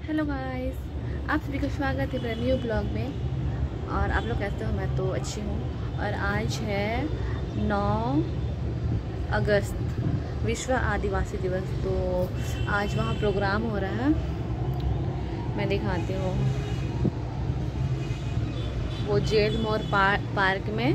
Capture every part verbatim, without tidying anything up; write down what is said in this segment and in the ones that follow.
Hello guys, आप सभी का स्वागत है मेरे न्यू ब्लॉग में। और आप लोग कैसे हो? मैं तो अच्छी हूँ। और आज है नौ अगस्त, विश्व आदिवासी दिवस। तो आज वहाँ प्रोग्राम हो रहा है, मैं दिखाती हूँ। वो जेल मोर पार्क में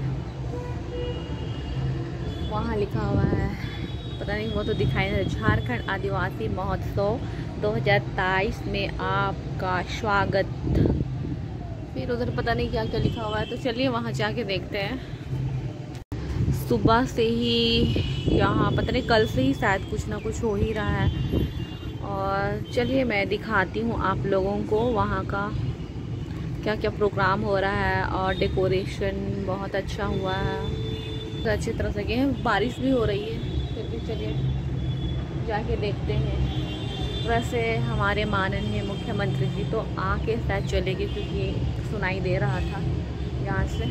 वहाँ लिखा हुआ है, पता नहीं वो तो दिखाई नहीं। झारखंड आदिवासी महोत्सव दो हज़ार तेईस में आपका स्वागत। फिर उधर पता नहीं क्या क्या लिखा हुआ है, तो चलिए वहाँ जाके देखते हैं। सुबह से ही यहाँ पता नहीं, कल से ही शायद कुछ ना कुछ हो ही रहा है। और चलिए मैं दिखाती हूँ आप लोगों को वहाँ का क्या क्या प्रोग्राम हो रहा है। और डेकोरेशन बहुत अच्छा हुआ है, अच्छी तरह से किए। बारिश भी हो रही है, फिर भी चलिए जाके देखते हैं। वैसे हमारे माननीय मुख्यमंत्री जी तो आके शायद चले गए, क्योंकि सुनाई दे रहा था यहाँ से।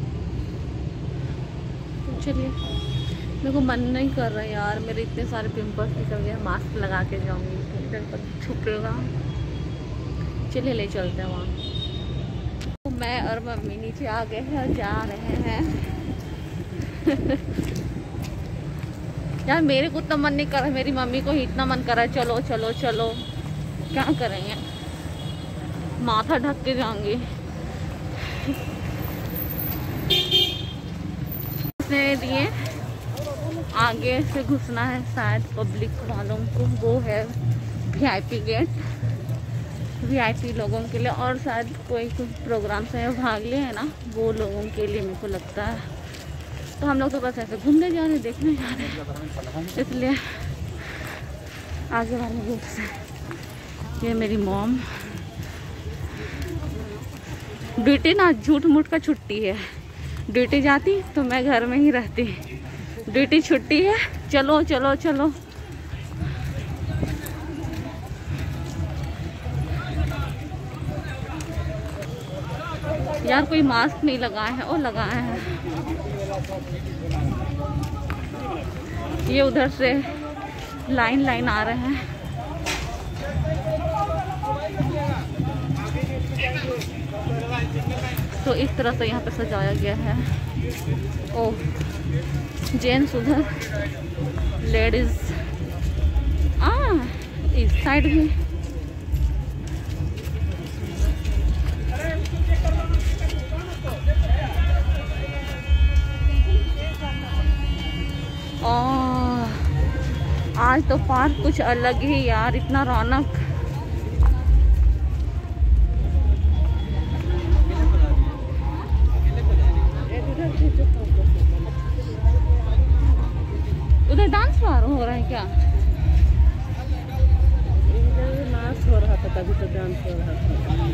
तो चलिए, मेरे को मन नहीं कर रहा यार, मेरे इतने सारे पिंपल्स निकल गए। मास्क लगा के जाऊँगी, फिर पर छुपेगा। चलिए ले चलते हैं वहाँ। तो मैं और मम्मी नीचे आ गए हैं और जा रहे हैं। यार मेरे को इतना मन नहीं कर रहा, मेरी मम्मी को ही इतना मन कर रहा है। चलो चलो चलो, क्या करेंगे, माथा ढक के जाऊंगी। उसने दिए आगे से घुसना है शायद पब्लिक वालों को, वो है वीआईपी गेट, वीआईपी लोगों के लिए। और शायद कोई कुछ प्रोग्राम से भाग लिए है ना, वो लोगों के लिए मेरे को लगता है। तो हम लोग तो बस ऐसे घूमने जा रहे, देखने जा रहे, इसलिए आगे वाले ग्रुप से। ये मेरी मॉम, ड्यूटी ना झूठ मूठ का छुट्टी है। ड्यूटी जाती तो मैं घर में ही रहती, ड्यूटी छुट्टी है। चलो चलो चलो। यार कोई मास्क नहीं लगाए है, वो लगाए हैं। ये उधर से लाइन लाइन आ रहे हैं। तो इस तरह से यहाँ पे सजाया गया है। ओह, जेंट्स उधर, लेडीज आ इस साइड भी। आज तो पार्क कुछ अलग ही यार, इतना रौनक। उधर डांस बार हो रहा है क्या? डांस हो रहा था, तभी तो डांस हो रहा था।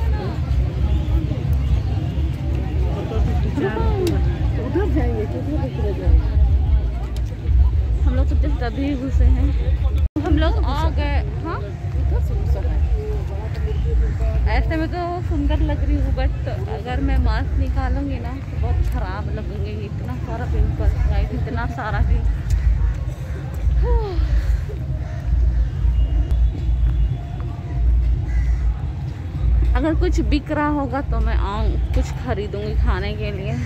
उधर जाएंगे, उधर जाएंगे। हम लोग तो जस्ट अभी घुसे हैं, हम लोग आ गए। हाँ, ऐसे में तो सुंदर लग रही हूँ, बट अगर मैं मास्क निकालूंगी ना तो बहुत खराब लगेंगे। इतना सारा पिंपल, इतना सारा भी। अगर कुछ बिक रहा होगा तो मैं आऊँ, कुछ खरीदूंगी खाने के लिए।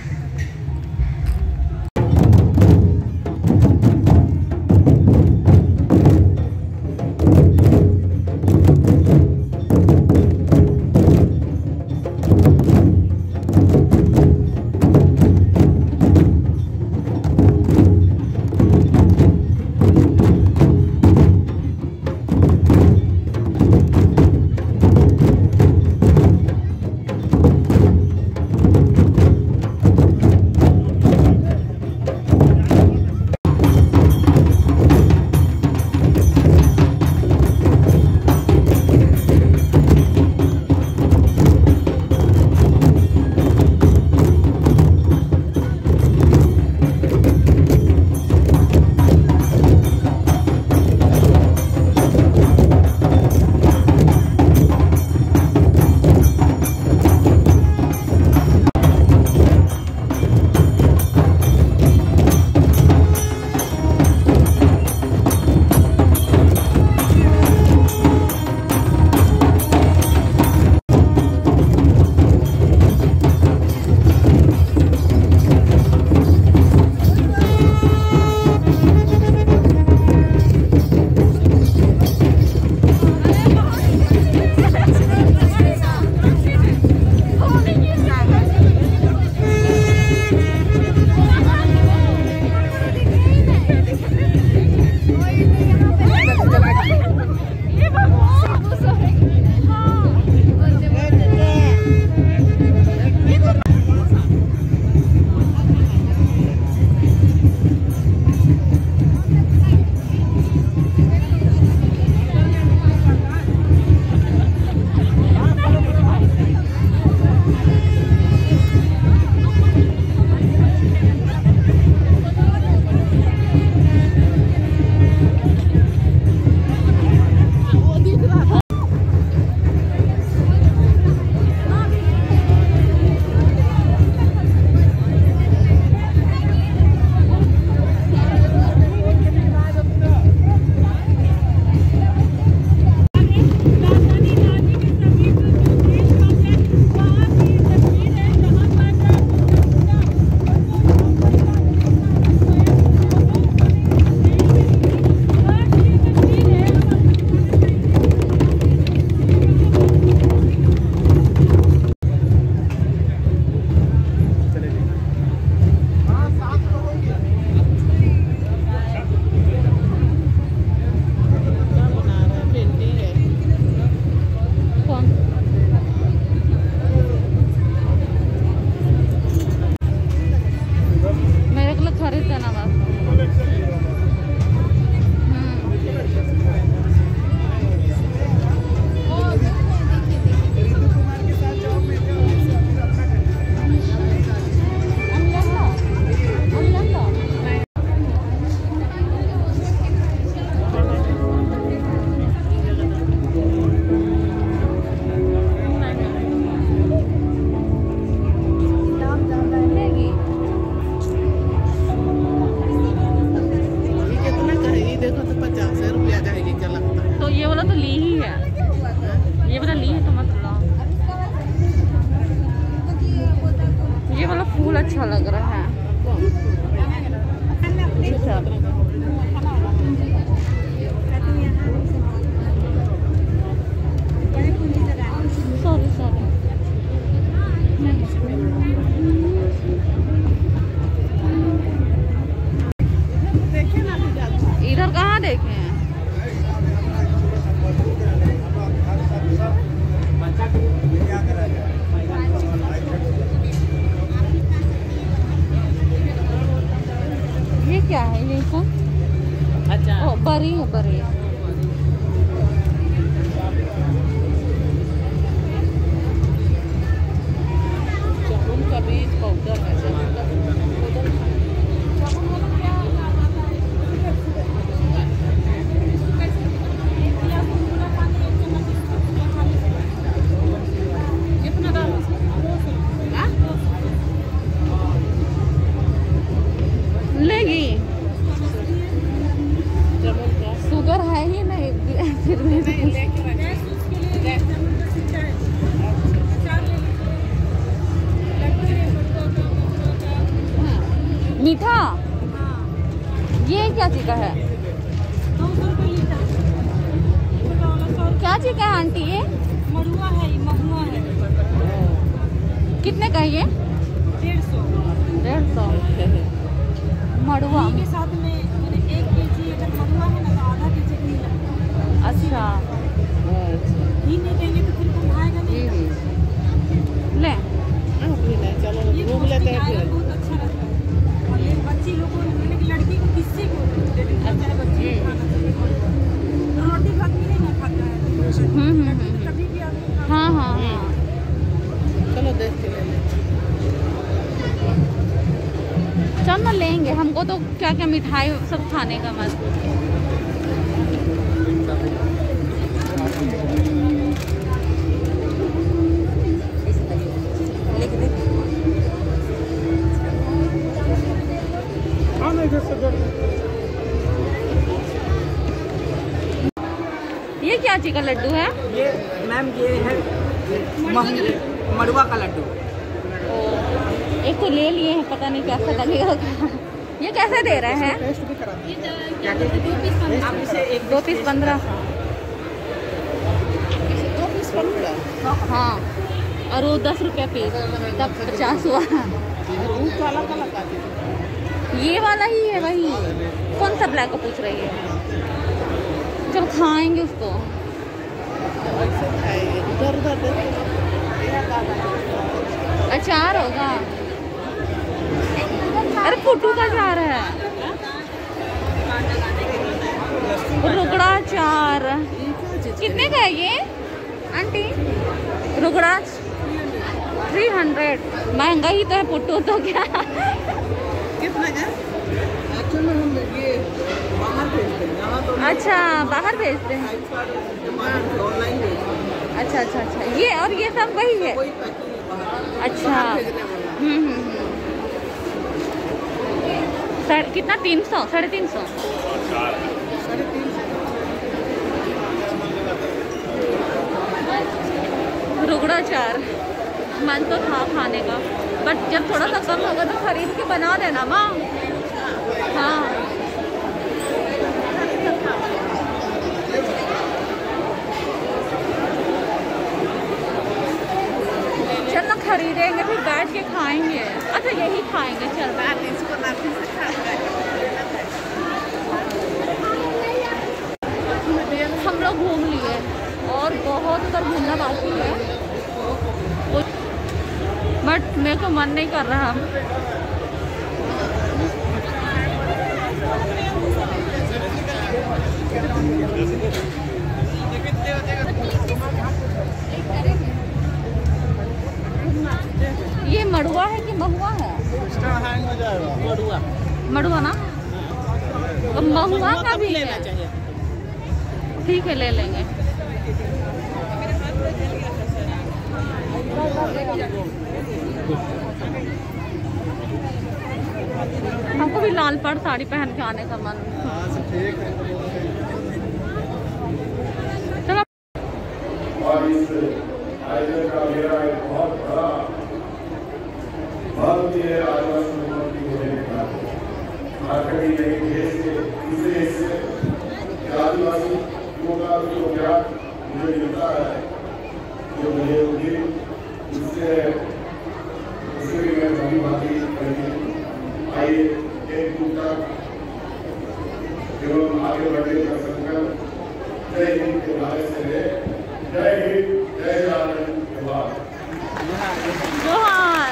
अच्छा लग रहा है। सॉरी सॉरी इधर कहाँ देखे हैं? ये क्या है? ये कौन? अच्छा ओ बरी है, बरी है। जामुन का बीज पाउडर है। लेगी शुगर है ही नहीं फिर भी मीठा। ये क्या चीज का है? क्या चीज का है आंटी? ये मड़ुआ है, महुआ है। कितने का है ये? डेढ़ सौ डेढ़ सौ मड़ुआ के साथ में एक केजी अगर मड़ुआ है ना तो आधा केजी घी लगता है। अच्छा घी नहीं देंगे तो फिर बनाएगा नहीं। ले चलो घूम लेते हैं फिर। बहुत अच्छा रहता है। और ये बच्ची लोग को, लड़की को, किसी को चाहे बच्ची को खाना चाहिए। रोटी भात भी नहीं ना खाता है कभी भी। हाँ हाँ हाँ चलो देख के ले लें। चल ना लेंगे। हमको तो क्या क्या मिठाई सब खाने का मन। ये क्या चीज का लड्डू है? ये मैम ये है मड़ुआ का लड्डू। एक तो ले लिए हैं, पता नहीं कैसा लगेगा। ये कैसे दे रहे हैं? आप इसे एक दो पीस पंद्रह। दो पीस पंद्रह। हाँ और वो दस रुपया पीस, तब पचास हुआ। वाला का लगा ये वाला ही है वही। कौन सा ब्लैक को पूछ रही है? चल खाएंगे उसको। उधर उधर अचार होगा। अरे पुट्टू का अचार है। रुगड़ा अचार कितने का है ये आंटी? Rugda three hundred. महंगा ही तो है पुट्टू तो क्या। कितना का? एक्चुअली में हम ये बाहर भेजते हैं। यहाँ तो अच्छा बाहर भेजते हैं। ऑनलाइन भेजते हैं। अच्छा अच्छा अच्छा ये और ये सब वही है। कोई पैकिंग है बाहर। अच्छा हम्म हम्म हम्म। साढ़े कितना? तीन सौ साढ़े तीन सौ साढ़े तीन सौ। रुगड़ा चार मन तो था खाने का, बट जब थोड़ा सा कम होगा तो खरीद के बना देना माँ। हाँ चल ना खरीदेंगे फिर बैठ के खाएंगे। अच्छा यही खाएंगे। चल बैठ इसको हम लोग घूम लिए और बहुत उधर घूमना बाकी है, बट मेरे को मन नहीं कर रहा। ये मड़ुआ है कि महुआ है? मड़ुआ मड़ुआ ना। तो महुआ का भी है। ठीक है ले लेंगे। हमको भी लाल पड़ साड़ी पहन के आने का मन। चलो भारतीय आदिवासी मुख्यमंत्री होने के नाते झारखंड के देश के दूसरे हिस्से आदिवासी युवकों का जो ज्ञान मुझे मिलता है, जो मुझे उनकी उससे उससे भी मैं भली भांति करेंगे। आइए एक दूसरा एवं आगे बढ़ने का संकल्प जय हिंद के नारे से है। जय हिंद, जय झारखंड, जोहार। जोहार।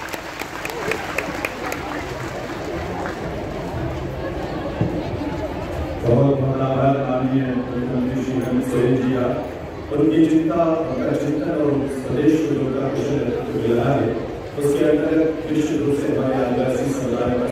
बहुत बहुत आभार माननीय मुख्यमंत्री श्री हेमंत सोरेन जी का, उनकी चिंता, उनका चिंतन और प्रदेश को जो कुशल मिल रहा है उसके अंतर्गत निश्चित रूप से हमारे आदिवासी समुदाय में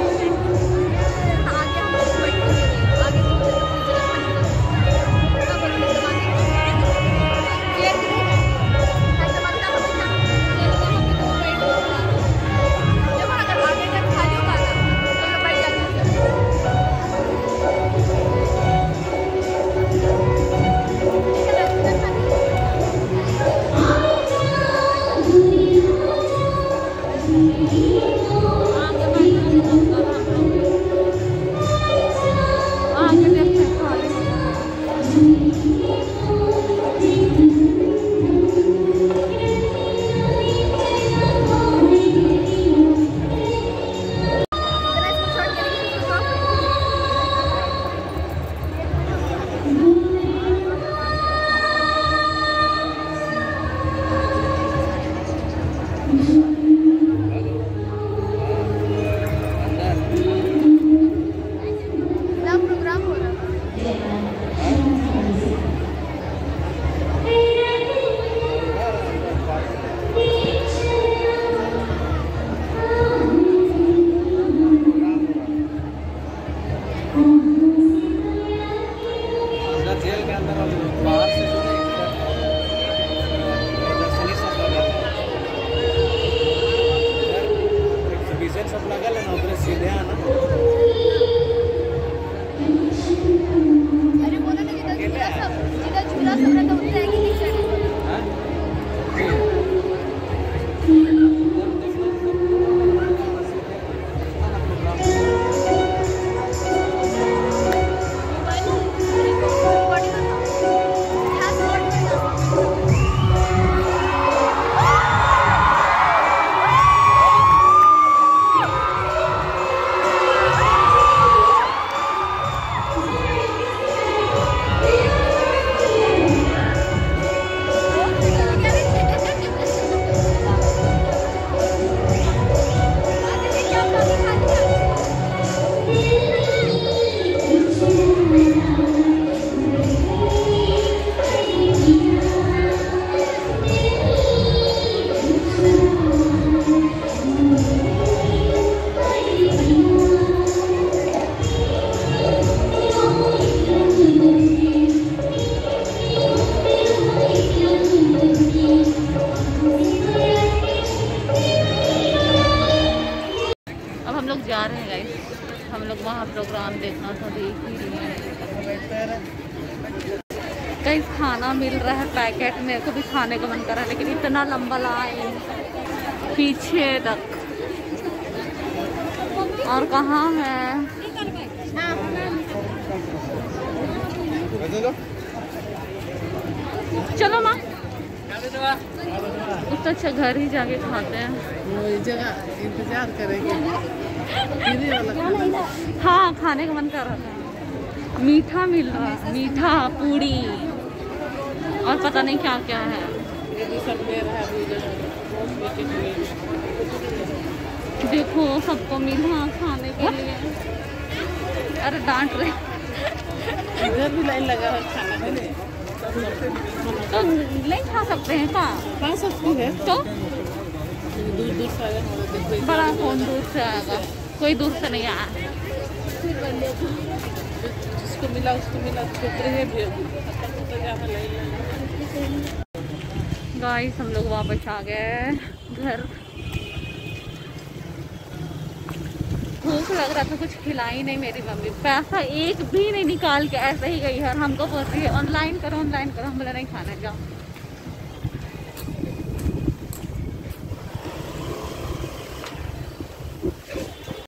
जा रहे हैं गाइस, हम लोग वहाँ प्रोग्राम देखना था, देख ही रहे हैं गाइस। खाना मिल रहा है पैकेट, मेरे को भी खाने का मन कर रहा है, लेकिन इतना लंबा लाइन पीछे तक। और कहाँ है? चलो माँ, उससे अच्छा घर ही जाके खाते हैं। वो जगह इंतजार करेंगे। हाँ, खाने का मन कर रहा था। मीठा मिल रहा है, मीठा पूड़ी और पता नहीं क्या क्या है। ये भी सब दे रहा है। देखो सबको मिला खाने के लिए। अरे डांट रहे। इधर भी लाइन लगा है खाना के लिए, तो नहीं खा सकते हैं क्या? खा सकती है। तो दूर दूर से आया हमारे, बड़ा कौन दूर से आएगा? कोई दूर से नहीं आया। जिसको मिला उसको मिला, छोकरे है भी। गाइस हम लोग वापस आ गए घर। भूख लग रहा था, कुछ खिलाई नहीं मेरी मम्मी। पैसा एक भी नहीं निकाल के ऐसे ही गई है और हमको बोल रही है ऑनलाइन करो ऑनलाइन करो। हम बोले नहीं खाना, जाओ।